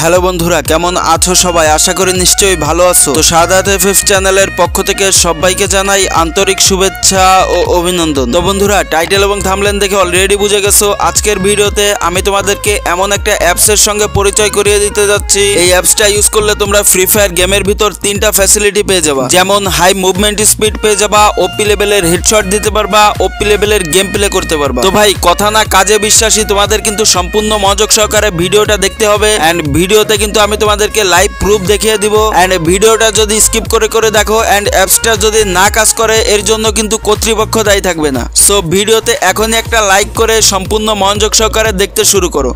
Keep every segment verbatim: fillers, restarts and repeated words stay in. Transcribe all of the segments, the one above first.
Hello বন্ধুরা, কেমন আছো সবাই? আশা করি নিশ্চয়ই ভালো আছো। তো শাহাদাত এফএফ চ্যানেলের পক্ষ থেকে সবাইকে জানাই আন্তরিক শুভেচ্ছা ও অভিনন্দন। তো বন্ধুরা, টাইটেল এবং থাম্বনেল দেখে অলরেডি বুঝে গেছো আজকের ভিডিওতে আমি তোমাদেরকে এমন একটা অ্যাপসের সঙ্গে পরিচয় করিয়ে দিতে যাচ্ছি। এই অ্যাপসটা ইউজ করলে তোমরা ফ্রি ফায়ার গেমের ভিতর তিনটা ফ্যাসিলিটি পেয়ে যাবা, যেমন হাই মুভমেন্ট স্পিড পেয়ে যাবা, ওপি লেভেলের হেডশট দিতে পারবা, ওপি লেভেলের গেম প্লে করতে পারবা। তো ভাই কথা না কাজে বিশ্বাসী, তোমাদের কিন্তু সম্পূর্ণ মনোযোগ সহকারে ভিডিওটা দেখতে হবে। এন্ড ভিডিওতে কিন্তু আমি তোমাদেরকে লাইভ প্রুফ দেখিয়ে দিব। এন্ড ভিডিওটা যদি স্কিপ করে করে দেখো এন্ড অ্যাপসটা যদি না কাজ করে, এর জন্য কিন্তু কর্তৃপক্ষ দায়ী থাকবে না। সো ভিডিওতে এখনই একটা লাইক করে সম্পূর্ণ মনোযোগ সহকারে দেখতে শুরু করো।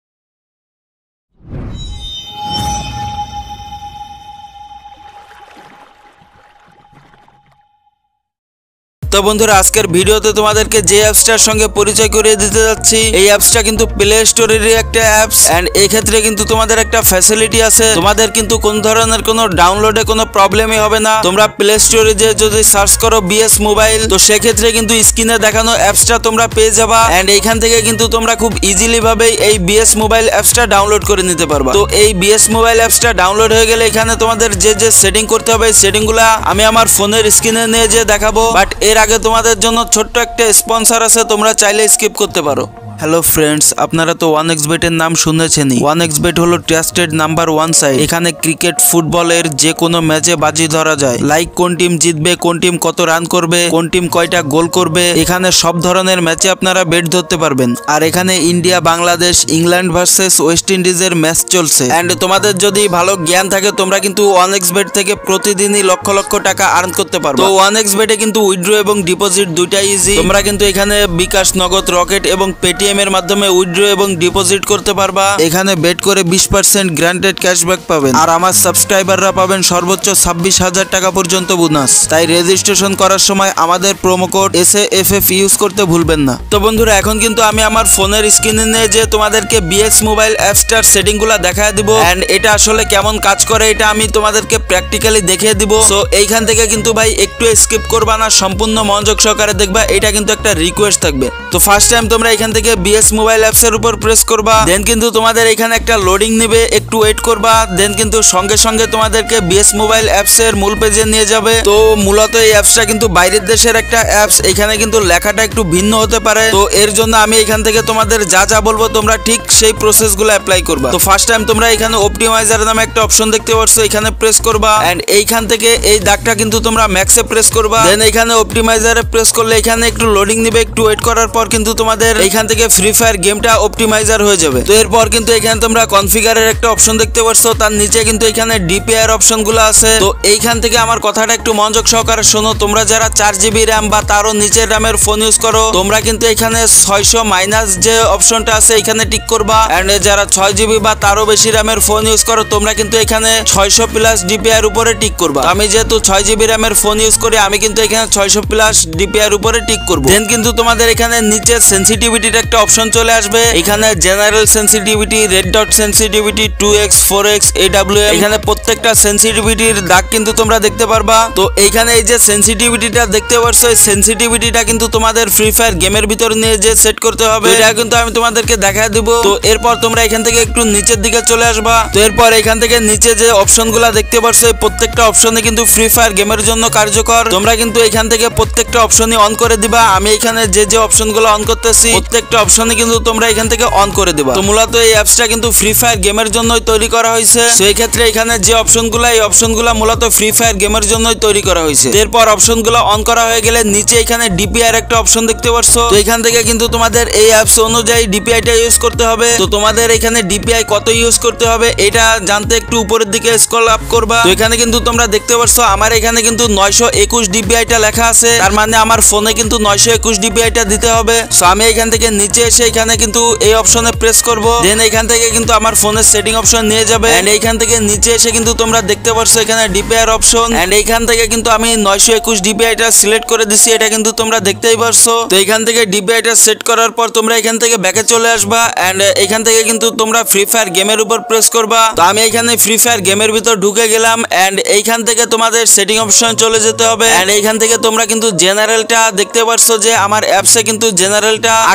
তো বন্ধুরা, আজকের ভিডিওতে তোমাদেরকে যে অ্যাপসটার সঙ্গে পরিচয় করিয়ে দিতে যাচ্ছি, এই অ্যাপসটা কিন্তু প্লে স্টোরেরই একটা অ্যাপস। এন্ড এই ক্ষেত্রে কিন্তু তোমাদের একটা ফ্যাসিলিটি আছে, তোমাদের কিন্তু কোন ধরনের কোনো ডাউনলোডে কোনো প্রবলেমই হবে না। তোমরা প্লে স্টোরে যে যদি সার্চ করো বিএস মোবাইল, তো সেক্ষেত্রে কিন্তু স্ক্রিনে দেখানো অ্যাপসটা তোমরা পেয়ে যাবা। এন্ড এইখান থেকে কিন্তু তোমরা খুব ইজিলি ভাবে এই বিএস মোবাইল অ্যাপসটা ডাউনলোড করে নিতে পারবা। তো এই বিএস মোবাইল অ্যাপসটা ডাউনলোড হয়ে গেলে এখানে তোমাদের যে যে সেটিং করতে হবে, সেটিং গুলা আমি আমার ফোনের স্ক্রিনে নিয়ে যে দেখাবো। বাট এর আগে তোমাদের জন্য ছোট্ট একটা স্পন্সর আছে, তোমরা চাইলে স্কিপ করতে পারো। হ্যালো ফ্রেন্ডস, আপনারা তো ওয়ান এক্স বেট এর নাম শুনেছেনই। ওয়ান এক্স বেট হলো ট্রাস্টেড নাম্বার ওয়ান সাইট। এখানে ক্রিকেট, ফুটবলের যে কোনো ম্যাচে বাজি ধরা যায়। লাইক কোন টিম জিতবে, কোন টিম কত রান করবে, কোন টিম কয়টা গোল করবে, এখানে সব ধরনের ম্যাচে আপনারা বেট ধরতে পারবেন। আর এখানে India, Bangladesh, England versus west ইন্ডিজের ম্যাচ চলছে। এন্ড তোমাদের যদি ভালো জ্ঞান থাকে, তোমরা কিন্তু ওয়ান এক্স বেট থেকে প্রতিদিনই লক্ষ লক্ষ টাকা আর্ন করতে পারবে। তো ওয়ান এক্স বেটে কিন্তু উইথড্র এবং ডিপোজিট দুইটাই ইজি। তোমরা কিন্তু এখানে বিকাশ, নগদ, রকেট এবং পেটিএম এর মাধ্যমে উইথড্র এবং ডিপোজিট করতে পারবা। এখানে বেট করে বিশ পার্সেন্ট গ্রান্টেড ক্যাশব্যাক পাবেন। আর আমার সাবস্ক্রাইবাররা পাবেন সর্বোচ্চ ছাব্বিশ হাজার টাকা পর্যন্ত বোনাস। তাই রেজিস্ট্রেশন করার সময় আমাদের promo code S A F F use করতে ভুলবেন না। তো বন্ধুরা, এখন কিন্তু আমি আমার ফোনের স্ক্রিনে নিয়ে যে তোমাদেরকে বিএস মোবাইল অ্যাপসটার সেটিং গুলা দেখায় দিব। এন্ড এটা আসলে কেমন কাজ করে এটা আমি তোমাদেরকে প্র্যাকটিক্যালি দেখিয়ে দিব। সো এইখান থেকে কিন্তু ভাই একটু স্কিপ করবা না, সম্পূর্ণ মনোযোগ সহকারে দেখবা। এটা কিন্তু একটা রিকোয়েস্ট থাকবে। তো ফার্স্ট টাইম তোমরা এখান থেকে বিএস মোবাইল অ্যাপস এর উপর প্রেস করবা। দেন কিন্তু তোমাদের এখানে একটা লোডিং নেবে, একটু ওয়েট করবা। দেন কিন্তু সঙ্গে সঙ্গে তোমাদেরকে বিএস মোবাইল অ্যাপস এর মূল পেজে নিয়ে যাবে। তো মূলত এই অ্যাপসটা কিন্তু বাইরের দেশের একটা অ্যাপস, এখানে কিন্তু লেখাটা একটু ভিন্ন হতে পারে। তো এর জন্য আমি এখান থেকে তোমাদের যা যা বলবো তোমরা ঠিক সেই প্রসেস গুলো অ্যাপ্লাই করবা। তো ফার্স্ট টাইম তোমরা এখানে অপটিমাইজার নামে একটা অপশন দেখতে পাচ্ছ, এখানে প্রেস করবা। এন্ড এইখান থেকে এই দাগটা কিন্তু তোমরা ম্যাক্সে প্রেস করবা। দেন এখানে অপটিমাইজারে প্রেস করলে এখানে একটু লোডিং নেবে, একটু ওয়েট করার পর কিন্তু তোমাদের এইখান থেকে ফ্রি ফায়ার গেমটা অপটিমাইজার হয়ে যাবে। তো এরপর কিন্তু এখানে তোমরা কনফিগারের একটা অপশন দেখতে পাচ্ছ, তার নিচে কিন্তু এখানে ডিপিআর অপশন গুলো আছে। তো এইখান থেকে আমার কথাটা একটু মনোযোগ সহকারে শোনো। তোমরা যারা চার জিবি র্যাম বা তারও নিচের র্যামের ফোন ইউজ করো, তোমরা কিন্তু এখানে ছয়শো মাইনাস যে অপশনটা আছে এখানে টিক করবা। এন্ড যারা ছয় জিবি বা তারও বেশি র্যামের ফোন ইউজ করো, তোমরা কিন্তু এখানে ছয়শো প্লাস ডিপিআর উপরে টিক করবা। আমি যেহেতু ছয় জিবি র্যামের ফোন ইউজ করি, আমি কিন্তু এখানে ছয়শো প্লাস ডিপিআর উপরে টিক করবো। দেন কিন্তু তোমাদের এখানে নিচে সেন্সিটিভিটির একটা অপশন চলে আসবে। এখানে general sensitivity, red dot sensitivity, two X, four X, AWM, এখানে প্রত্যেকটা সেন্সিটিভিটির দাগ কিন্তু তোমরা দেখতে পারবা। তো এইখানে এই যে সেন্সিটিভিটিটা দেখতে পাচ্ছ, এই সেন্সিটিভিটিটা কিন্তু তোমাদের ফ্রি ফায়ার গেমের ভিতর নিয়ে যে সেট করতে হবে, এটা কিন্তু আমি তোমাদেরকে দেখায় দিব। তো এরপর তোমরা এখান থেকে একটু নিচের দিকে চলে আসবা। তো এরপর এখান থেকে নিচে যে অপশনগুলো দেখতে পাচ্ছ, এই প্রত্যেকটা অপশনে কিন্তু ফ্রি ফায়ার গেমের জন্য কার্যকর। তোমরা কিন্তু এখান থেকে প্রত্যেকটা অপশনই অন করে দিবা। আমি এখানে যে যে অপশনগুলো অন করতেছি, প্রত্যেকটা অপশনে কিন্তু তোমরা এখান থেকে অন করে দিবা। তো মূলত এই অ্যাপসটা কিন্তু ফ্রি ফায়ার গেমের জন্যই তৈরি করা হয়েছে। সেই ক্ষেত্রে এখানে যে অপশনগুলো, এই অপশনগুলো মূলত ফ্রি ফায়ার গেমের জন্যই তৈরি করা হয়েছে। এরপর অপশনগুলো অন করা হয়ে গেলে নিচে এখানে ডিপিআর একটা অপশন দেখতে পাচ্ছ। তো এখান থেকে কিন্তু তোমাদের এই অ্যাপস অনুযায়ী ডিপিআইটা ইউজ করতে হবে। তো তোমাদের এখানে ডিপিআই কত ইউজ করতে হবে এটা জানতে একটু উপরের দিকে স্ক্রল আপ করবা। তো এখানে কিন্তু তোমরা দেখতে পাচ্ছ আমার এখানে কিন্তু নয়শো একুশ ডিপিআইটা লেখা আছে। তার মানে আমার ফোনে কিন্তু নয়শো একুশ ডিপিআইটা দিতে হবে। সো আমি এখান থেকে নিচে এসে এখানে কিন্তু এই অপশনে প্রেস করব। দেন এখান থেকে কিন্তু আমার ফোনের সেটিং অপশন নিয়ে যাবে। এন্ড এইখান থেকে নিচে এসে কিন্তু তোমরা দেখতে পাচ্ছ এখানে ডিপিআর অপশন। এন্ড এইখান থেকে কিন্তু আমি নয়শো একুশ ডিপিআইটা সিলেক্ট করে দিছি, এটা কিন্তু তোমরা দেখতেই পারছো। তো এখান থেকে ডিপিআইটা সেট করার পর তোমরা এখান থেকে ব্যাকে চলে আসবা। এন্ড এখান থেকে কিন্তু তোমরা ফ্রি ফায়ার গেমের উপর প্রেস করবা। তো আমি এখানে ফ্রি ফায়ার গেমের ভিতর ঢুকে গেলাম। এন্ড এইখান থেকে তোমাদের সেটিং অপশন চলে যেতে হবে। এন্ড এইখান থেকে তোমরা কিন্তু জেনারেলটা দেখতে পারছো যে আমার অ্যাপসে কিন্তু জেনারেলটা আটষট্টি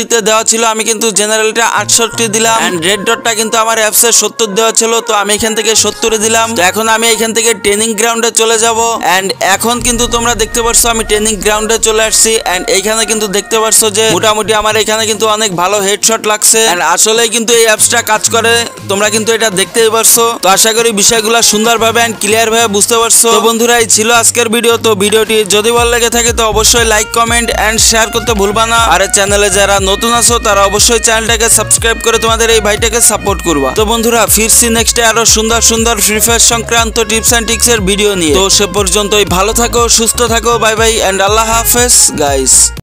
জেনারেলিতে দেওয়া ছিল, আমি কিন্তু জেনারেলটা আটষট্টি দিলাম এন্ড রেড ডটটা কিন্তু আমার অ্যাপস এ সত্তর দেওয়া ছিল, তো আমি এখান থেকে সত্তর দিলাম। তো এখন আমি এখান থেকে ট্রেনিং গ্রাউন্ডে চলে যাব এন্ড এখন কিন্তু তোমরা দেখতে পারছো আমি ট্রেনিং গ্রাউন্ডে চলে আসছি এন্ড এইখানে কিন্তু দেখতে পারছো যে মোটামুটি আমার এখানে কিন্তু অনেক ভালো হেডশট লাগছে এন্ড আসলেই কিন্তু এই অ্যাপসটা কাজ করে, তোমরা কিন্তু এটা দেখতেই পারছো। তো আশা করি বিষয়গুলো সুন্দরভাবে এন্ড ক্লিয়ার ভাবে বুঝতে পারছো। তো বন্ধুরা এই ছিল আজকের ভিডিও। তো ভিডিওটি যদি ভালো লেগে থাকে তো অবশ্যই লাইক কমেন্ট এন্ড শেয়ার করতে ভুলবা না। আর চ্যানেলে যারা নতুন আছো তারা অবশ্যই চ্যানেলটাকে সাবস্ক্রাইব করে তোমাদের এই ভাইটাকে সাপোর্ট করবা। তো বন্ধুরা ফিরছি নেক্সটে আরো সুন্দর সুন্দর ফ্রি ফায়ার সংক্রান্ত টিপস এন্ড ট্রিক্স এর ভিডিও নিয়ে। তো সে পর্যন্তই ভালো থাকো, সুস্থ থাকো, বাই বাই এন্ড আল্লাহ হাফেজ গাইস।